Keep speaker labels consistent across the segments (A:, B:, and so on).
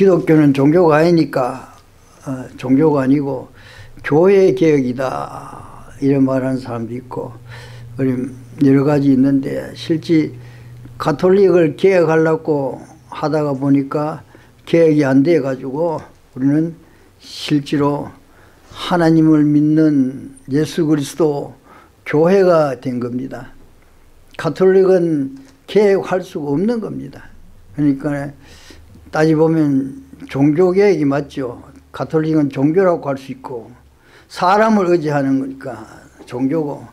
A: 기독교는 종교가 아니니까 종교가 아니고 교회 개혁이다 이런 말하는 사람도 있고 여러 가지 있는데 실제 가톨릭을 개혁하려고 하다가 보니까 개혁이 안 돼 가지고 우리는 실제로 하나님을 믿는 예수 그리스도 교회가 된 겁니다. 가톨릭은 개혁할 수가 없는 겁니다. 그러니까 따지보면 종교개혁이 맞죠. 가톨릭은 종교라고 할 수 있고 사람을 의지하는 거니까 종교고,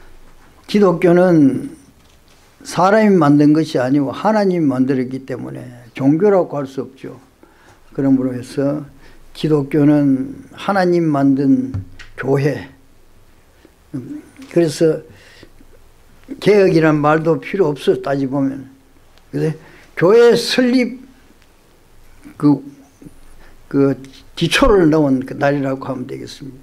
A: 기독교는 사람이 만든 것이 아니고 하나님이 만들었기 때문에 종교라고 할 수 없죠. 그러므로 해서 기독교는 하나님 만든 교회. 그래서 개혁이란 말도 필요 없어 따지보면. 그래서 교회 설립 그 기초를 넣은 그 날이라고 하면 되겠습니다.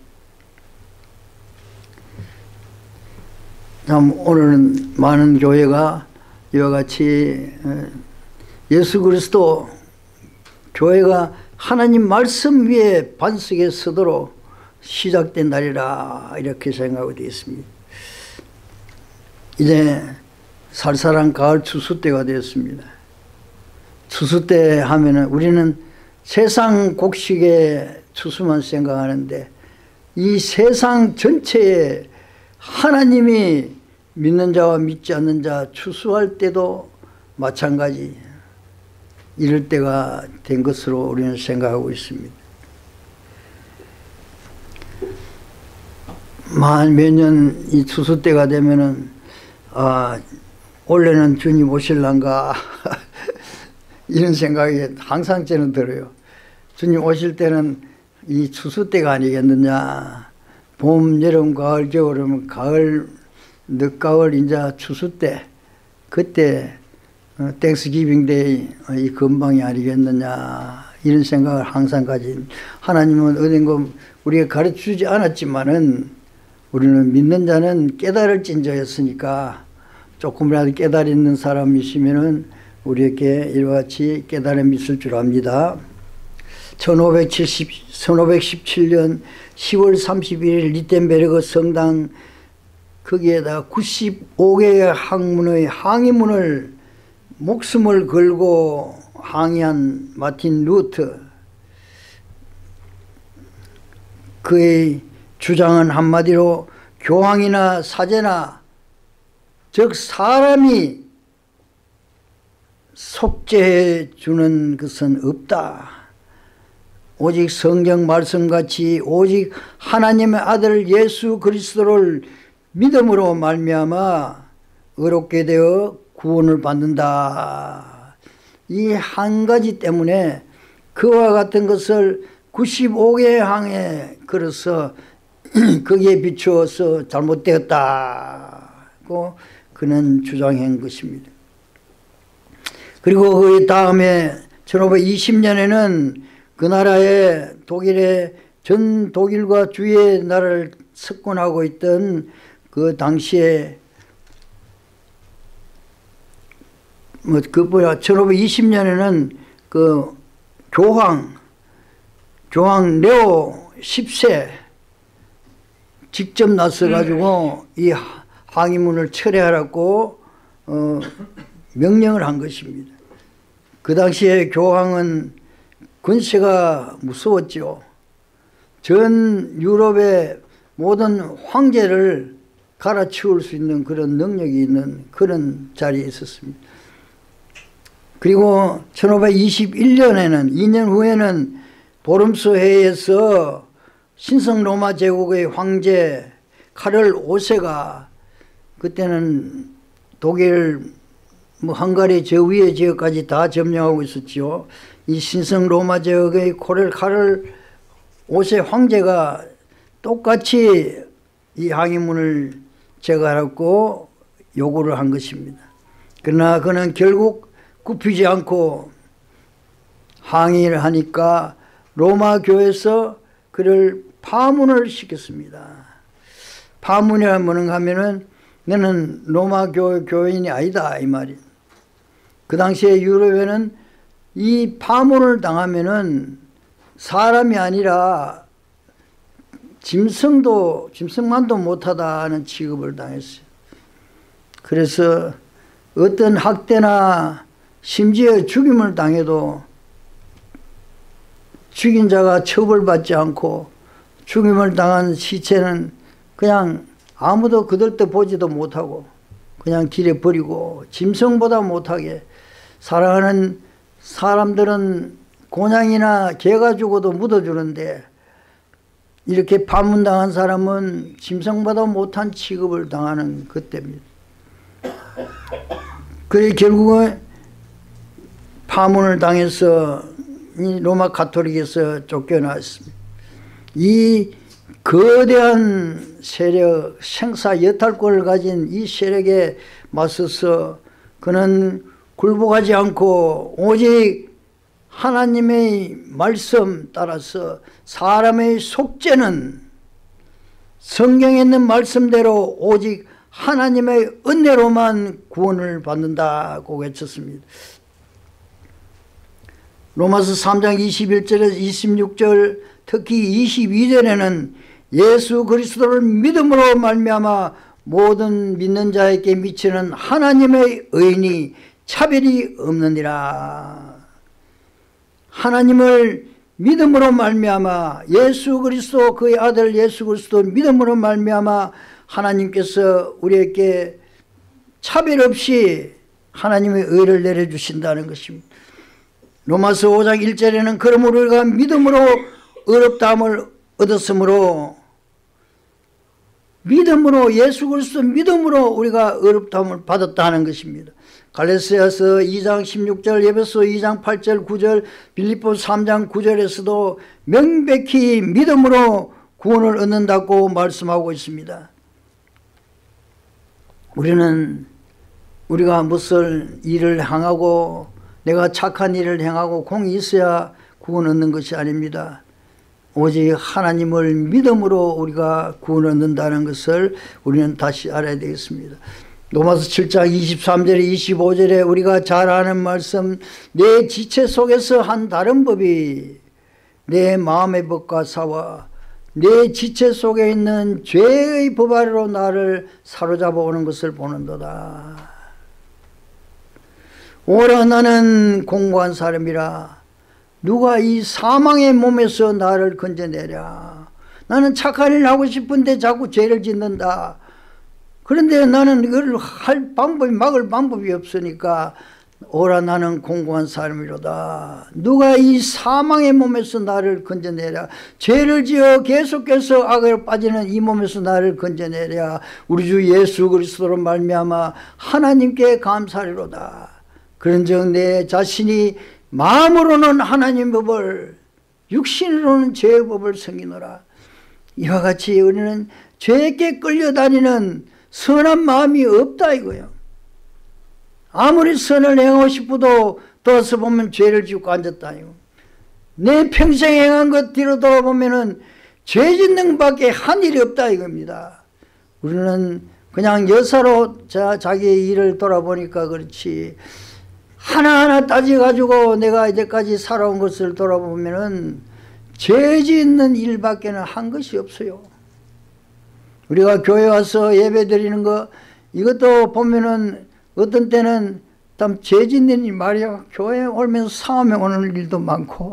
A: 참 오늘은 많은 교회가 이와 같이 예수 그리스도 교회가 하나님 말씀 위에 반석에 서도록 시작된 날이라 이렇게 생각하고 되겠습니다. 이제 살살한 가을 추수 때가 되었습니다. 추수 때 하면은 우리는 세상 곡식의 추수만 생각하는데 이 세상 전체에 하나님이 믿는 자와 믿지 않는 자 추수할 때도 마찬가지 이럴 때가 된 것으로 우리는 생각하고 있습니다. 만 몇 년 이 추수 때가 되면은 올해는 주님 오실란가 이런 생각이 항상 저는 들어요. 주님 오실 때는 이 추수 때가 아니겠느냐. 봄, 여름, 가을, 겨울이면 가을, 늦가을, 이제 추수 때, 그때 땡스기빙 데이 이 근방이 아니겠느냐 이런 생각을 항상 가진, 하나님은 어딘가 우리가 가르쳐주지 않았지만은 우리는 믿는 자는 깨달을 진저였으니까 조금이라도 깨달이 있는 사람이 있으면은 우리에게 이와 같이 깨달음이 있을 줄 압니다. 1517년 10월 31일 리텐베르그 성당 거기에다 95개의 학문의 항의문을 목숨을 걸고 항의한 마틴 루터, 그의 주장은 한마디로 교황이나 사제나 즉 사람이 속죄해 주는 것은 없다. 오직 성경 말씀같이 오직 하나님의 아들 예수 그리스도를 믿음으로 말미암아 의롭게 되어 구원을 받는다. 이 한 가지 때문에 그와 같은 것을 95개의 항에 걸어서 거기에 비추어서 잘못되었다고 그는 주장한 것입니다. 그리고 그 다음에 1520년에는 그 나라에 독일의 전 독일과 주의 나라를 석권하고 있던 그 당시에 1520년에는 그 교황 레오 10세 직접 나서 가지고 이 항의문을 철회하라고 명령을 한 것입니다. 그 당시에 교황은 권세가 무서웠죠. 전 유럽의 모든 황제를 갈아치울 수 있는 그런 능력이 있는 그런 자리에 있었습니다. 그리고 1521년에는 2년 후에는 보름스 회의에서 신성 로마 제국의 황제 카를 5세가 그때는 독일 헝가리 저 위의 지역까지 다 점령하고 있었죠. 이 신성 로마 제국의 카를 5세 황제가 똑같이 이 항의문을 제거하라고 요구를 한 것입니다. 그러나 그는 결국 굽히지 않고 항의를 하니까 로마 교회에서 그를 파문을 시켰습니다. 파문이란 뭐는가 하면은 너는 로마 교인이 아니다 이 말이. 그 당시에 유럽에는 이 파문을 당하면은 사람이 아니라 짐승만도 못하다는 취급을 당했어요. 그래서 어떤 학대나 심지어 죽임을 당해도 죽인 자가 처벌받지 않고 죽임을 당한 시체는 그냥 아무도 그들도 보지도 못하고 그냥 길에 버리고 짐승보다 못하게 사랑하는 사람들은 곤양이나 개가 죽어도 묻어주는데 이렇게 파문당한 사람은 짐승보다 못한 취급을 당하는 것 때문입니다. 그래 결국은 파문을 당해서 이 로마 가톨릭에서 쫓겨났습니다. 이 거대한 세력, 생사 여탈권을 가진 이 세력에 맞서서 그는 굴복하지 않고 오직 하나님의 말씀 따라서 사람의 속죄는 성경에 있는 말씀대로 오직 하나님의 은혜로만 구원을 받는다고 외쳤습니다. 로마서 3장 21절에서 26절 특히 22절에는 예수 그리스도를 믿음으로 말미암아 모든 믿는 자에게 미치는 하나님의 의인이 차별이 없느니라. 하나님을 믿음으로 말미암아 예수 그리스도 그의 아들 예수 그리스도 믿음으로 말미암아 하나님께서 우리에게 차별 없이 하나님의 의를 내려주신다는 것입니다. 로마서 5장 1절에는 그러므로 우리가 믿음으로 의롭다함을 얻었으므로 믿음으로 예수 그리스도 믿음으로 우리가 의롭다함을 받았다는 것입니다. 갈라디아서 2장 16절, 에베소 2장 8절 9절, 빌립보 3장 9절에서도 명백히 믿음으로 구원을 얻는다고 말씀하고 있습니다. 우리가 무슨 일을 행하고 내가 착한 일을 행하고 공이 있어야 구원 얻는 것이 아닙니다. 오직 하나님을 믿음으로 우리가 구원 얻는다는 것을 우리는 다시 알아야 되겠습니다. 로마서 7장 23절에 25절에 우리가 잘 아는 말씀, 내 지체 속에서 한 다른 법이 내 마음의 법과 싸워 내 지체 속에 있는 죄의 법 아래로 나를 사로잡아 오는 것을 보는도다. 오라 나는 공고한 사람이라 누가 이 사망의 몸에서 나를 건져내랴. 나는 착한 일을 하고 싶은데 자꾸 죄를 짓는다. 그런데 나는 이걸 할 방법이 막을 방법이 없으니까 오라 나는 공고한 사람이로다. 누가 이 사망의 몸에서 나를 건져내랴. 죄를 지어 계속해서 악으로 빠지는 이 몸에서 나를 건져내랴. 우리 주 예수 그리스도로 말미암아 하나님께 감사리로다. 그런즉 내 자신이 마음으로는 하나님 법을 육신으로는 죄의 법을 섬기노라. 이와 같이 우리는 죄에게 끌려다니는 선한 마음이 없다 이거예요. 아무리 선을 행하고 싶어도 돌아서 보면 죄를 짓고 앉았다 이거. 내 평생 행한 것 뒤로 돌아보면은 죄 짓는 밖에 한 일이 없다 이겁니다. 우리는 그냥 여사로 자기의 일을 돌아보니까 그렇지 하나하나 따져가지고 내가 이제까지 살아온 것을 돌아보면은 죄 짓는 일밖에는 한 것이 없어요. 우리가 교회 와서 예배 드리는 거 이것도 보면은 어떤 때는 참 죄 짓는 일 말이야. 교회 오면서 싸움에 오는 일도 많고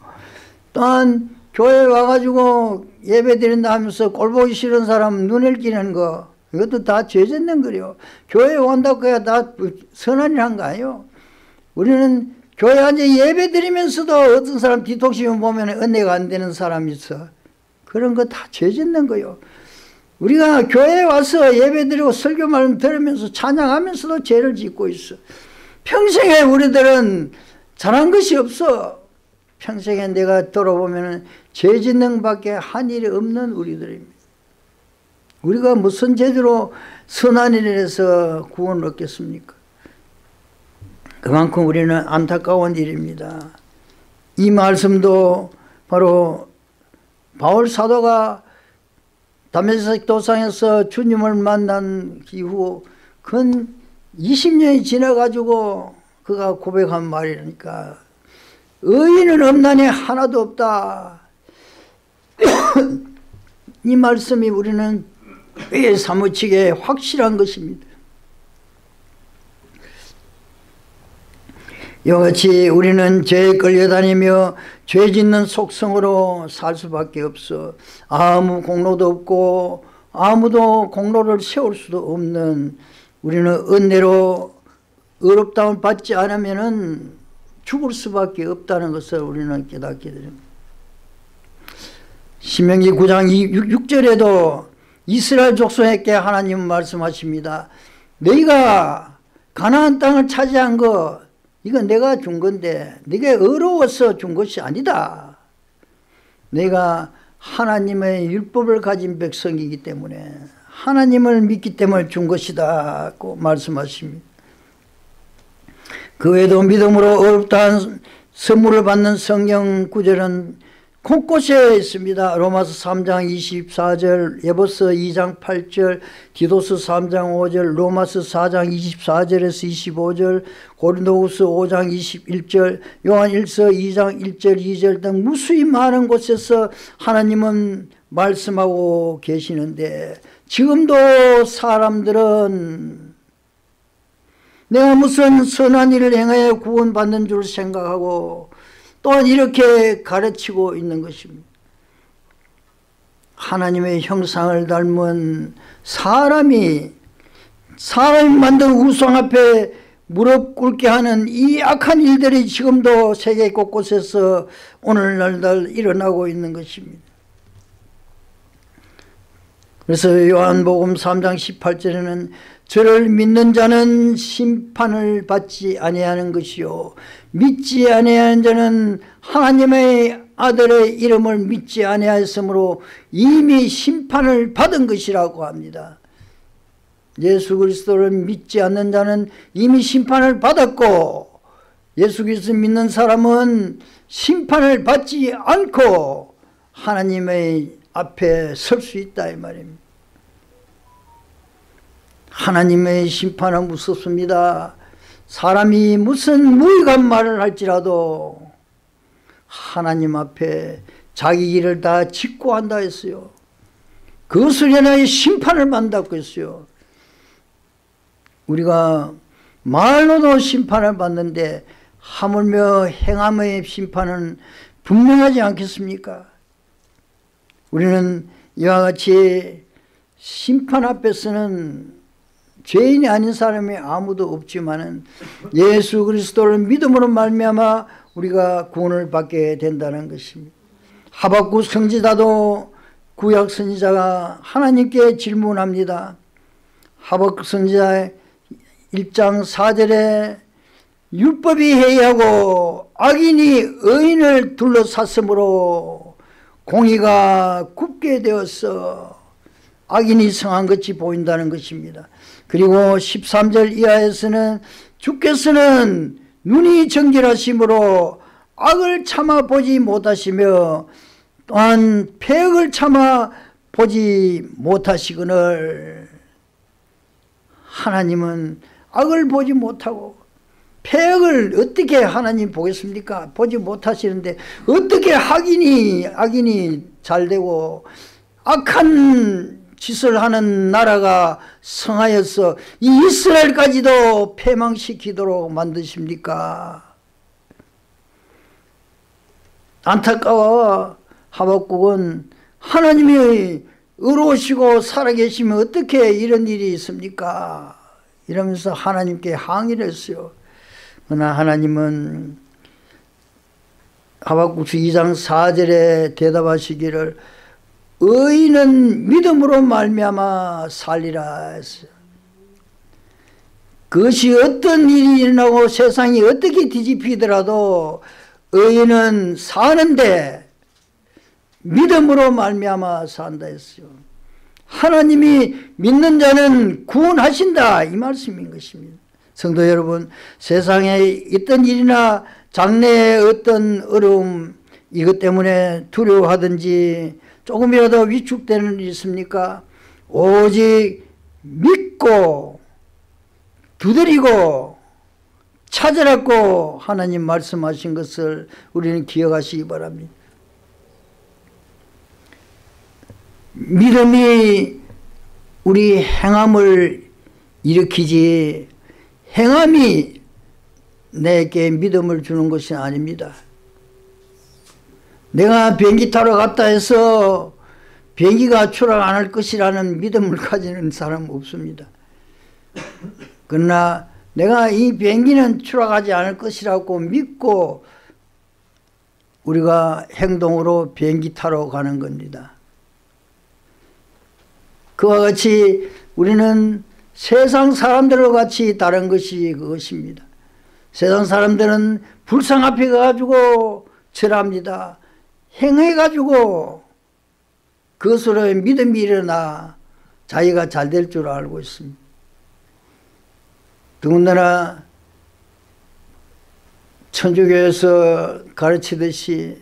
A: 또한 교회 와가지고 예배 드린다 하면서 꼴 보기 싫은 사람 눈을 끼는 거 이것도 다 죄 짓는 거래요. 교회 온다고 해야 다 선한 일 한 거 아니에요. 우리는 교회 앉아 예배 드리면서도 어떤 사람 뒤통수만 보면 은혜가 안 되는 사람이 있어. 그런 거 다 죄 짓는 거요. 우리가 교회에 와서 예배 드리고 설교 말씀 들으면서 찬양하면서도 죄를 짓고 있어. 평생에 우리들은 잘한 것이 없어. 평생에 내가 돌아보면 죄 짓는 밖에 한 일이 없는 우리들입니다. 우리가 무슨 제대로 선한 일을 해서 구원을 얻겠습니까? 그만큼 우리는 안타까운 일입니다. 이 말씀도 바로 바울 사도가 다메섹 도상에서 주님을 만난 이후 근 20년이 지나가지고 그가 고백한 말이니까 의인은 없나니 하나도 없다. 이 말씀이 우리는 꽤 사무치게 확실한 것입니다. 이와 같이 우리는 죄에 끌려다니며 죄 짓는 속성으로 살 수밖에 없어. 아무 공로도 없고 아무도 공로를 세울 수도 없는, 우리는 은혜로 의롭다움을 받지 않으면 죽을 수밖에 없다는 것을 우리는 깨닫게 됩니다. 신명기 9장 6절에도 이스라엘 족속에게 하나님은 말씀하십니다. 너희가 가나안 땅을 차지한 거 이건 내가 준 건데 네가 어려워서 준 것이 아니다. 내가 하나님의 율법을 가진 백성이기 때문에, 하나님을 믿기 때문에 준 것이다 고 말씀하십니다. 그 외에도 믿음으로 어렵다한 선물을 받는 성경 구절은 곳곳에 있습니다. 로마서 3장 24절, 에베소 2장 8절, 디도서 3장 5절, 로마서 4장 24절에서 25절, 고린도후서 5장 21절, 요한일서 2장 1절 2절 등 무수히 많은 곳에서 하나님은 말씀하고 계시는데, 지금도 사람들은 내가 무슨 선한 일을 행하여 구원받는 줄 생각하고 또한 이렇게 가르치고 있는 것입니다. 하나님의 형상을 닮은 사람이 만든 우상 앞에 무릎 꿇게 하는 이 악한 일들이 지금도 세계 곳곳에서 오늘날 일어나고 있는 것입니다. 그래서 요한복음 3장 18절에는 저를 믿는 자는 심판을 받지 아니하는 것이요 믿지 아니하는 자는 하나님의 아들의 이름을 믿지 아니하였으므로 이미 심판을 받은 것이라고 합니다. 예수 그리스도를 믿지 않는 자는 이미 심판을 받았고, 예수 그리스도 믿는 사람은 심판을 받지 않고 하나님의 앞에 설 수 있다 이 말입니다. 하나님의 심판은 무섭습니다. 사람이 무슨 무익한 말을 할지라도 하나님 앞에 자기 일을 다 짓고 한다 했어요. 그것을 인하여 심판을 받는다고 했어요. 우리가 말로도 심판을 받는데 하물며 행함의 심판은 분명하지 않겠습니까? 우리는 이와 같이 심판 앞에서는 죄인이 아닌 사람이 아무도 없지만은 예수 그리스도를 믿음으로 말미암아 우리가 구원을 받게 된다는 것입니다. 하박국 선지자도 구약 선지자가 하나님께 질문합니다. 하박국 선지자 1장 4절에 율법이 해이하고 악인이 의인을 둘러쌌으므로 공의가 굽게 되어서 악인이 성한 것이 보인다는 것입니다. 그리고 13절 이하에서는 주께서는 눈이 정결하심으로 악을 참아 보지 못하시며 또한 패역을 참아 보지 못하시거늘, 하나님은 악을 보지 못하고 패역을 어떻게 하나님 보겠습니까? 보지 못하시는데 어떻게 악인이 잘되고 악한 짓을 하는 나라가 성하여서 이 이스라엘까지도 패망시키도록 만드십니까? 안타까워. 하박국은 하나님이 의로우시고 살아계시면 어떻게 이런 일이 있습니까? 이러면서 하나님께 항의를 했어요. 그러나 하나님은 하박국서 2장 4절에 대답하시기를 의인은 믿음으로 말미암아 살리라 했어요. 그것이 어떤 일이 일어나고 세상이 어떻게 뒤집히더라도 의인은 사는데 믿음으로 말미암아 산다 했어요. 하나님이 믿는 자는 구원하신다 이 말씀인 것입니다. 성도 여러분, 세상에 있던 일이나 장래의 어떤 어려움, 이것 때문에 두려워하든지 조금이라도 위축되는 일이 있습니까? 오직 믿고 두드리고 찾으라고 하나님 말씀하신 것을 우리는 기억하시기 바랍니다. 믿음이 우리 행함을 일으키지 행함이 내게 믿음을 주는 것이 아닙니다. 내가 비행기 타러 갔다 해서 비행기가 추락 안 할 것이라는 믿음을 가지는 사람은 없습니다. 그러나 내가 이 비행기는 추락하지 않을 것이라고 믿고 우리가 행동으로 비행기 타러 가는 겁니다. 그와 같이 우리는 세상 사람들과 같이 다른 것이 그것입니다. 세상 사람들은 불상 앞에 가가지고 절합니다. 행해가지고 그것으로 믿음이 일어나 자기가 잘 될 줄 알고 있습니다. 더군다나 천주교에서 가르치듯이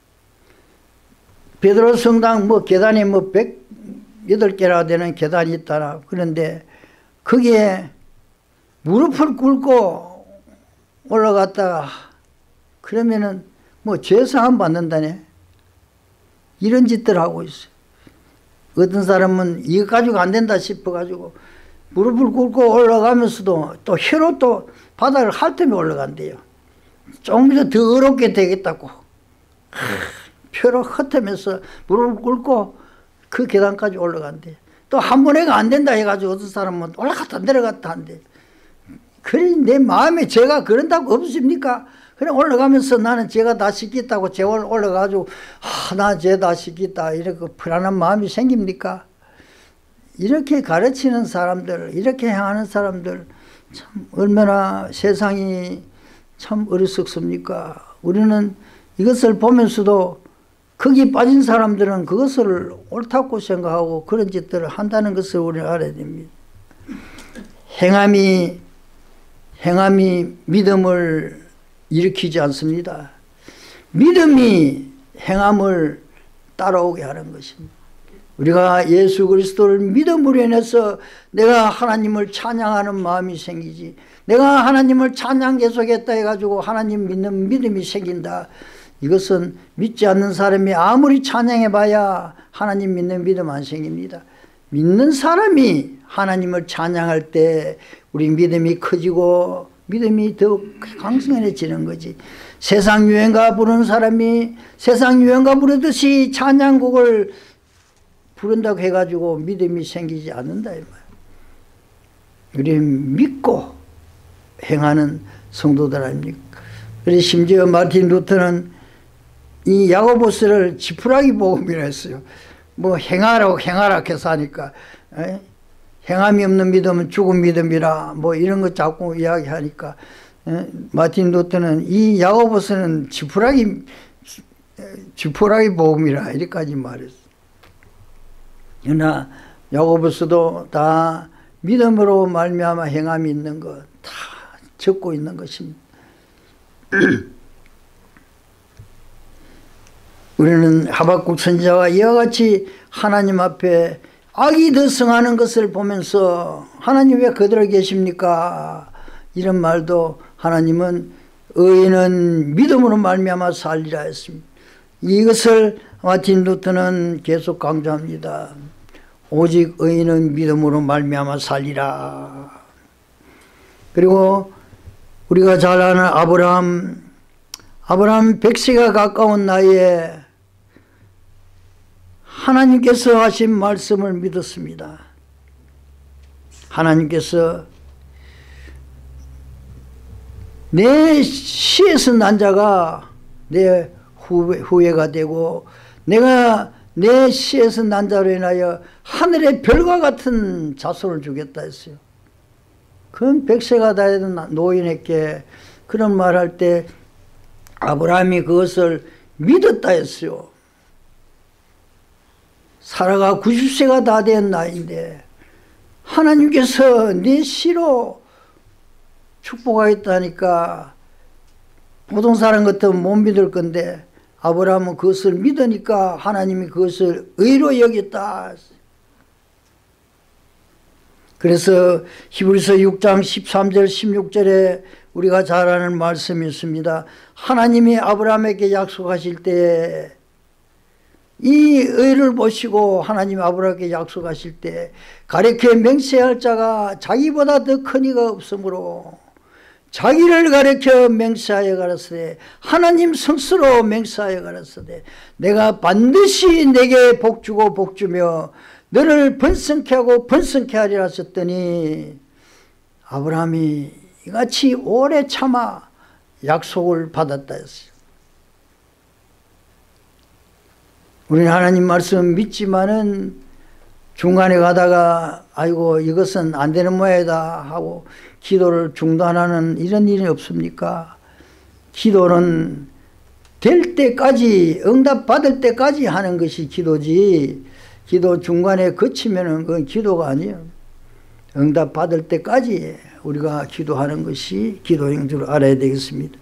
A: 베드로 성당 계단이 108개나 되는 계단이 있다나 그런데 거기에 무릎을 꿇고 올라갔다가 그러면은 죄사함 받는다네. 이런 짓들 하고 있어요. 어떤 사람은 이거 가지고 안 된다 싶어가지고 무릎을 꿇고 올라가면서도 또 혀로 또 바닥을 핥으며 올라간대요. 조금 더 어렵게 되겠다고. 혀로 핥으면서 무릎을 꿇고 그 계단까지 올라간대요. 또 한 번에가 안 된다 해가지고 어떤 사람은 올라갔다 내려갔다 한대. 그래 내 마음에 죄가 그런다고 없습니까? 그래 올라가면서 나는 죄가 다 씻겠다고 죄 올라가지고 나 죄 다 씻겠다 이렇게 불안한 마음이 생깁니까? 이렇게 가르치는 사람들, 이렇게 행하는 사람들 참 얼마나 세상이 참 어리석습니까? 우리는 이것을 보면서도 거기 빠진 사람들은 그것을 옳다고 생각하고 그런 짓들을 한다는 것을 우리는 알아야 됩니다. 행함이 믿음을 일으키지 않습니다. 믿음이 행함을 따라오게 하는 것입니다. 우리가 예수 그리스도를 믿음으로 인해서 내가 하나님을 찬양하는 마음이 생기지, 내가 하나님을 찬양 계속했다 해가지고 하나님 믿는 믿음이 생긴다. 이것은 믿지 않는 사람이 아무리 찬양해봐야 하나님 믿는 믿음 안 생깁니다. 믿는 사람이 하나님을 찬양할 때 우리 믿음이 커지고 믿음이 더 강성해지는 거지. 세상 유행가 부르는 사람이 세상 유행가 부르듯이 찬양곡을 부른다고 해가지고 믿음이 생기지 않는다 이 말이야. 우리 믿고 행하는 성도들 아닙니까? 그래서 심지어 마틴 루터는 이 야고보스를 지푸라기 복음이라 했어요. 행하라고 해서 하니까 행함이 없는 믿음은 죽은 믿음이라 이런 거 자꾸 이야기하니까 마틴 루터는 이 야고보스는 지푸라기 복음이라 이렇게까지 말했어. 그러나 야고보스도 다 믿음으로 말미암아 행함이 있는 것 다 적고 있는 것입니다. 우리는 하박국 선지자와 이와 같이 하나님 앞에 악이 득성하는 것을 보면서 하나님 왜 그대로 계십니까? 이런 말도 하나님은 의인은 믿음으로 말미암아 살리라 했습니다. 이것을 마틴 루터는 계속 강조합니다. 오직 의인은 믿음으로 말미암아 살리라. 그리고 우리가 잘 아는 아브라함 100세가 가까운 나이에 하나님께서 하신 말씀을 믿었습니다. 하나님께서 내 씨에서 난 자가 내 후예가 되고 내가 내 씨에서 난 자로 인하여 하늘의 별과 같은 자손을 주겠다 했어요. 그건 100세가 다 되던 노인에게 그런 말할 때 아브라함이 그것을 믿었다 했어요. 사라가 90세가 다 된 나이인데 하나님께서 내 씨로 축복하겠다니까 보통 사람 같으면 못 믿을 건데 아브라함은 그것을 믿으니까 하나님이 그것을 의로 여겼다. 그래서 히브리서 6장 13절 16절에 우리가 잘 아는 말씀이 있습니다. 하나님이 아브라함에게 약속하실 때 이 의를 보시고 하나님이 아브라함에게 약속하실 때 가르쳐 맹세할 자가 자기보다 더 큰 이가 없으므로 자기를 가르쳐 맹세하여 가라사대 하나님 스스로 맹세하여 가라사대 내가 반드시 내게 복주고 복주며 너를 번성케 하고 번성케 하리라 하셨더니 아브라함이 이같이 오래 참아 약속을 받았다 했어요. 우리는 하나님 말씀 믿지만은 중간에 가다가 아이고 이것은 안 되는 모양이다 하고 기도를 중단하는 이런 일이 없습니까? 기도는 될 때까지 응답받을 때까지 하는 것이 기도지 기도 중간에 그치면은 그건 기도가 아니에요. 응답받을 때까지 우리가 기도하는 것이 기도인 줄 알아야 되겠습니다.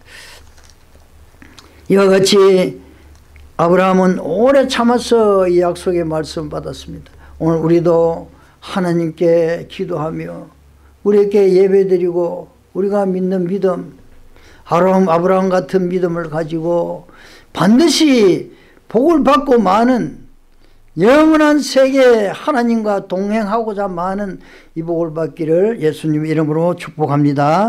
A: 이와 같이 아브라함은 오래 참아서 이 약속의 말씀 받았습니다. 오늘 우리도 하나님께 기도하며 우리에게 예배드리고 우리가 믿는 믿음 아브라함 같은 믿음을 가지고 반드시 복을 받고 많은 영원한 세계 하나님과 동행하고자 많은 이 복을 받기를 예수님 이름으로 축복합니다.